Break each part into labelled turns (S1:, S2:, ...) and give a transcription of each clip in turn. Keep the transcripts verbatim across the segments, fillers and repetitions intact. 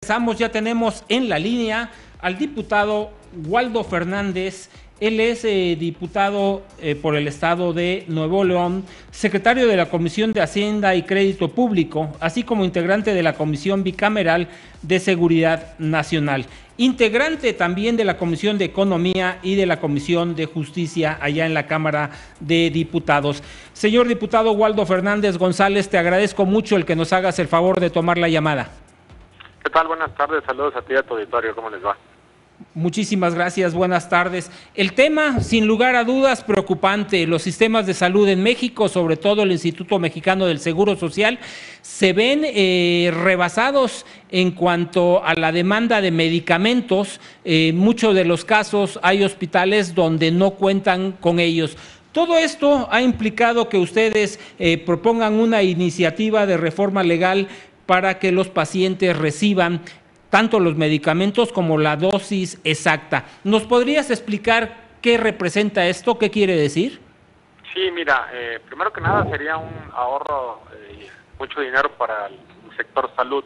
S1: regresamos, ya tenemos en la línea al diputado Waldo Fernández. Él es eh, diputado eh, por el estado de Nuevo León, secretario de la Comisión de Hacienda y Crédito Público, así como integrante de la Comisión Bicameral de Seguridad Nacional, integrante también de la Comisión de Economía y de la Comisión de Justicia allá en la Cámara de Diputados. Señor diputado Waldo Fernández González, te agradezco mucho el que nos hagas el favor de tomar la llamada.
S2: ¿Qué tal? Buenas tardes, saludos a ti y a tu auditorio, ¿cómo les va?
S1: Muchísimas gracias, buenas tardes. El tema, sin lugar a dudas, preocupante. Los sistemas de salud en México, sobre todo el Instituto Mexicano del Seguro Social, se ven eh, rebasados en cuanto a la demanda de medicamentos. En muchos de los casos hay hospitales donde no cuentan con ellos. Todo esto ha implicado que ustedes eh, propongan una iniciativa de reforma legal para que los pacientes reciban tanto los medicamentos como la dosis exacta. ¿Nos podrías explicar qué representa esto? ¿Qué quiere decir?
S2: Sí, mira, eh, primero que nada sería un ahorro, eh, mucho dinero para el sector salud.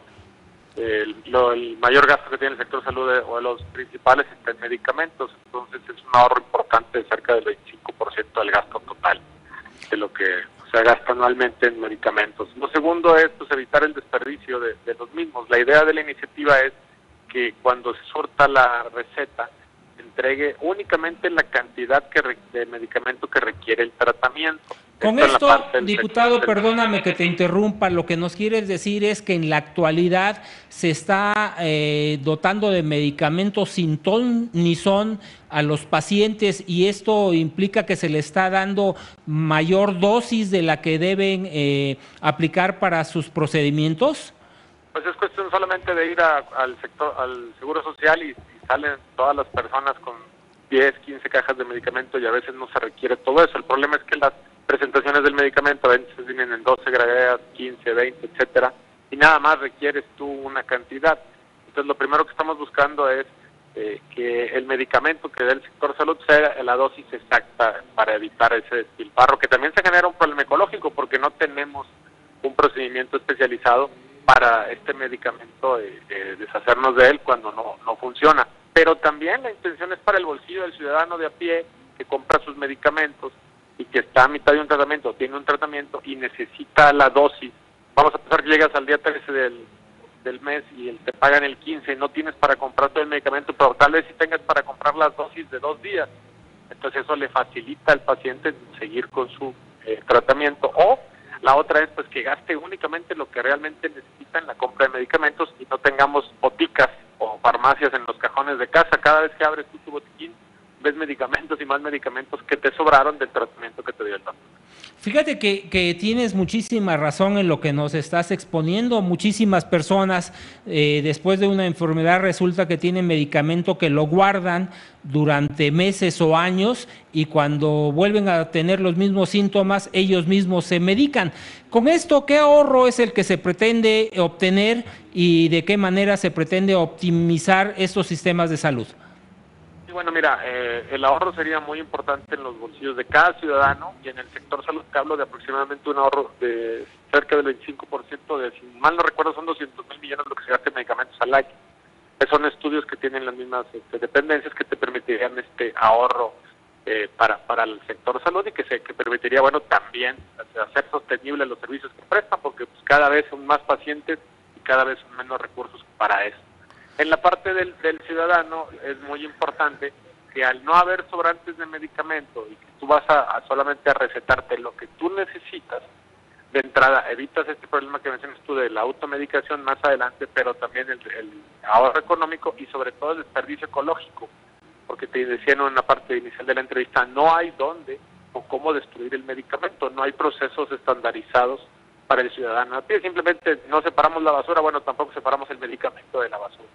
S2: El, lo, el mayor gasto que tiene el sector salud de, o de los principales está en medicamentos, entonces es un ahorro importante de cerca del veinticinco por ciento del gasto total de lo que se gasta anualmente en medicamentos. Lo segundo es pues, evitar el desperdicio de, de los mismos. La idea de la iniciativa es que cuando se surta la receta, se entregue únicamente la cantidad que re, de medicamento que requiere el tratamiento.
S1: Con esto, esto diputado, del... perdóname que te interrumpa, lo que nos quieres decir es que en la actualidad se está eh, dotando de medicamentos sin ton ni son a los pacientes y esto implica que se le está dando mayor dosis de la que deben eh, aplicar para sus procedimientos.
S2: Pues es cuestión solamente de ir a, al sector, al Seguro Social y, y salen todas las personas con diez, quince cajas de medicamento y a veces no se requiere todo eso. El problema es que las presentaciones del medicamento a veces vienen en doce gradas, quince, veinte, etcétera, y nada más requieres tú una cantidad. Entonces lo primero que estamos buscando es eh, que el medicamento que dé el sector salud sea la dosis exacta para evitar ese despilfarro, que también se genera un problema ecológico porque no tenemos un procedimiento especializado para este medicamento, eh, eh, deshacernos de él cuando no, no funciona. Pero también la intención es para el bolsillo del ciudadano de a pie que compra sus medicamentos y que está a mitad de un tratamiento, tiene un tratamiento y necesita la dosis. Vamos a pensar que llegas al día trece del, del mes y el, te pagan el quince y no tienes para comprar todo el medicamento, pero tal vez sí tengas para comprar las dosis de dos días. Entonces eso le facilita al paciente seguir con su eh, tratamiento. O la otra es pues que gaste únicamente lo que realmente necesita en la compra de medicamentos y no tengamos boticas o farmacias en los cajones de casa. Cada vez que abres tú tu botiquín, ves medicamentos y más medicamentos que te sobraron del tratamiento que te dio el doctor.
S1: Fíjate que, que tienes muchísima razón en lo que nos estás exponiendo. Muchísimas personas eh, después de una enfermedad resulta que tienen medicamento que lo guardan durante meses o años y cuando vuelven a tener los mismos síntomas, ellos mismos se medican. Con esto, ¿qué ahorro es el que se pretende obtener y de qué manera se pretende optimizar estos sistemas de salud?
S2: Bueno, mira, eh, el ahorro sería muy importante en los bolsillos de cada ciudadano y en el sector salud te hablo de aproximadamente un ahorro de cerca del veinticinco por ciento, de, si mal no recuerdo, son doscientos mil millones lo que se gasta en medicamentos al año. Son estudios que tienen las mismas este, dependencias que te permitirían este ahorro eh, para, para el sector salud y que se que permitiría, bueno, también hacer sostenibles los servicios que prestan porque pues, cada vez son más pacientes y cada vez son menos recursos para eso. En la parte del, del ciudadano es muy importante que al no haber sobrantes de medicamento y que tú vas a, a solamente a recetarte lo que tú necesitas, de entrada evitas este problema que mencionas tú de la automedicación más adelante, pero también el, el ahorro económico y sobre todo el desperdicio ecológico, porque te decía en una parte inicial de la entrevista, no hay dónde o cómo destruir el medicamento, no hay procesos estandarizados para el ciudadano. Aquí simplemente no separamos la basura, bueno, tampoco separamos el medicamento de la basura.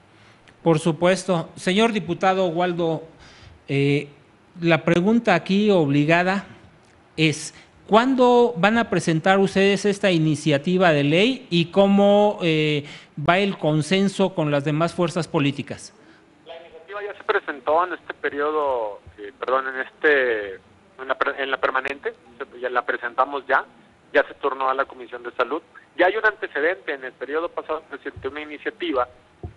S1: Por supuesto. Señor diputado Waldo, eh, la pregunta aquí obligada es, ¿cuándo van a presentar ustedes esta iniciativa de ley y cómo eh, va el consenso con las demás fuerzas políticas?
S2: La iniciativa ya se presentó en este periodo, eh, perdón, en este en la, en la permanente, ya la presentamos ya. Ya se turnó a la Comisión de Salud. Ya hay un antecedente, en el periodo pasado presenté una iniciativa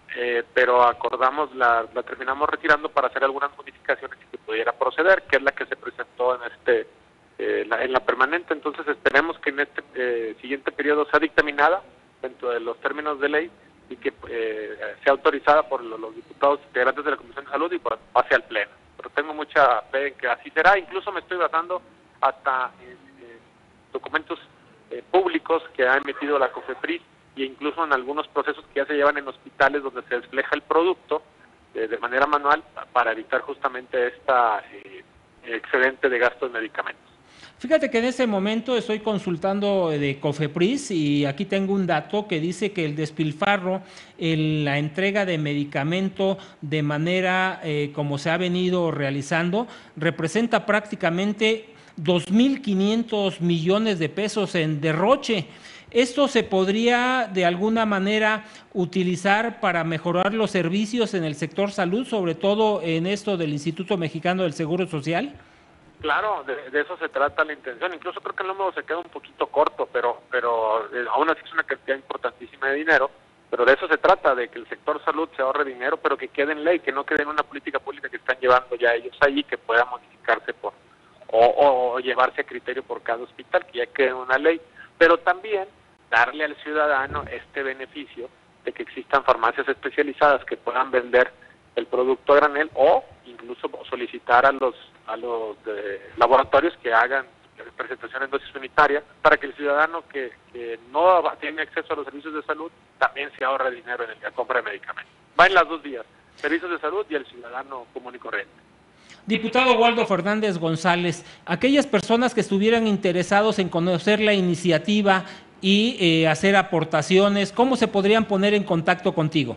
S2: eh, pero acordamos, la, la terminamos retirando para hacer algunas modificaciones y que pudiera proceder, que es la que se presentó en este eh, la, en la permanente. Entonces esperemos que en este eh, siguiente periodo sea dictaminada dentro de los términos de ley y que eh, sea autorizada por los, los diputados integrantes de la Comisión de Salud y pues, pase al Pleno. Pero tengo mucha fe en que así será. Incluso me estoy basando hasta en, en documentos eh, públicos que ha emitido la COFEPRIS e incluso en algunos procesos que ya se llevan en hospitales donde se desfleja el producto eh, de manera manual para evitar justamente esta eh, excedente de gasto en medicamentos.
S1: Fíjate que en ese momento estoy consultando de COFEPRIS y aquí tengo un dato que dice que el despilfarro en la entrega de medicamento de manera eh, como se ha venido realizando representa prácticamente dos mil quinientos millones de pesos en derroche. ¿Esto se podría de alguna manera utilizar para mejorar los servicios en el sector salud, sobre todo en esto del Instituto Mexicano del Seguro Social?
S2: Claro, de, de eso se trata la intención. Incluso creo que el número se queda un poquito corto, pero pero eh, aún así es una cantidad importantísima de dinero. Pero de eso se trata, de que el sector salud se ahorre dinero, pero que quede en ley, que no quede en una política pública que están llevando ya ellos ahí, que pueda modificarse por o, o, o llevarse a criterio por cada hospital, que ya quede en una ley. Pero también darle al ciudadano este beneficio de que existan farmacias especializadas que puedan vender el producto a granel o incluso solicitar a los a los eh, laboratorios que hagan presentaciones en dosis unitaria para que el ciudadano que, que no tiene acceso a los servicios de salud también se ahorre dinero en la compra de medicamentos. Va en las dos vías, servicios de salud y el ciudadano común y corriente.
S1: Diputado Waldo Fernández González, aquellas personas que estuvieran interesados en conocer la iniciativa y eh, hacer aportaciones, ¿cómo se podrían poner en contacto contigo?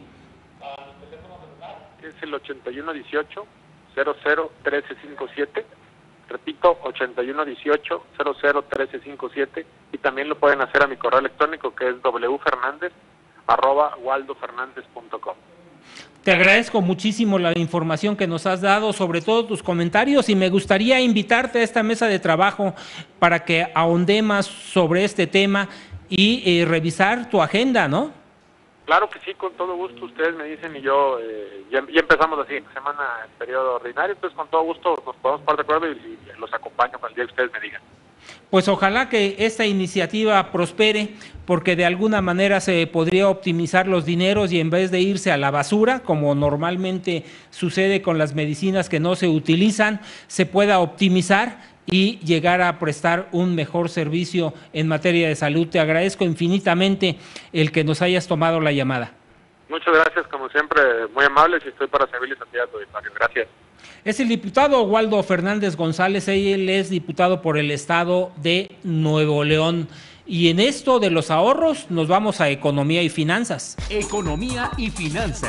S2: Es el ochenta y uno dieciocho cero cero trece cincuenta y siete, repito, ochenta y uno dieciocho cero cero trece cincuenta y siete, y también lo pueden hacer a mi correo electrónico que es wfernandez arroba waldofernandez punto com.
S1: Te agradezco muchísimo la información que nos has dado, sobre todo tus comentarios, y me gustaría invitarte a esta mesa de trabajo para que ahonde más sobre este tema y eh, revisar tu agenda, ¿no?
S2: Claro que sí, con todo gusto. Ustedes me dicen y yo, eh, ya, ya empezamos la siguiente semana el periodo ordinario, entonces con todo gusto nos podemos poner de acuerdo y, y los acompaño para el día que ustedes me digan.
S1: Pues ojalá que esta iniciativa prospere, porque de alguna manera se podría optimizar los dineros y en vez de irse a la basura, como normalmente sucede con las medicinas que no se utilizan, se pueda optimizar y llegar a prestar un mejor servicio en materia de salud. Te agradezco infinitamente el que nos hayas tomado la llamada.
S2: Muchas gracias, como siempre, muy amables, y estoy para servirles a ti a tu auditorio. Gracias.
S1: Es el diputado Waldo Fernández González, él es diputado por el estado de Nuevo León. Y en esto de los ahorros nos vamos a economía y finanzas.
S3: Economía y finanzas.